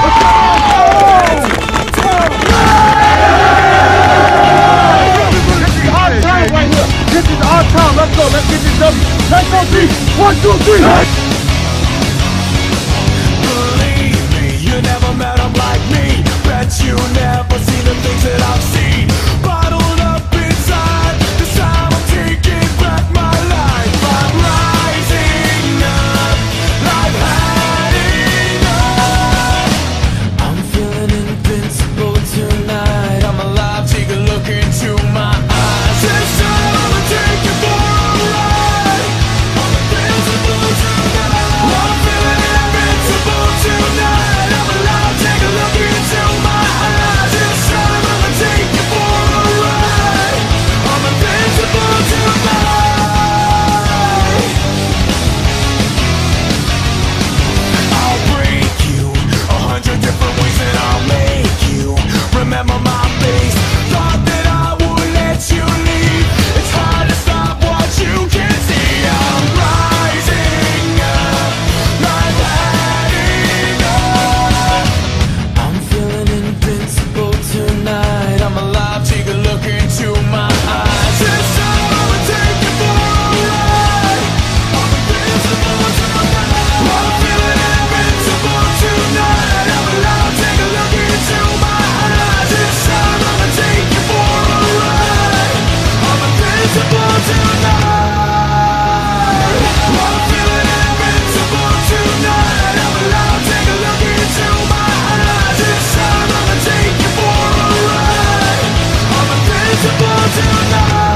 This is our time. Let's go. Let's get this W. Let's go, D. 1, 2, 3. Believe me, you never met them like me. Bet you never seen the things that I've seen. Bottled up inside. This time I'm taking back my life. I'm rising up. I've had enough. I'm feeling invincible tonight. I'm alive. Take a look into my eyes. This time I'ma take you for a ride. I'm invincible tonight. I'm feeling invincible tonight. I'm alive. Take a look into my eyes. This time I'ma take you for a ride. I'm invincible tonight. I'll break you 100 different ways, and I'll make you remember my face. Thought that I would let you leave. It's hard to stop what you can see. I'm rising up. I've had enough. I'm feeling invincible tonight. I'm alive. Take a look into my eyes. This time I'ma take you for a ride. I'm invincible tonight. I'm feeling invincible tonight. I'm alive. Take a look into my eyes. This time I'ma take you for a ride. I'm invincible tonight. I'm feeling invincible tonight. I'm alive. Take a look into my eyes. This time I'ma take you for a ride. I'm invincible tonight.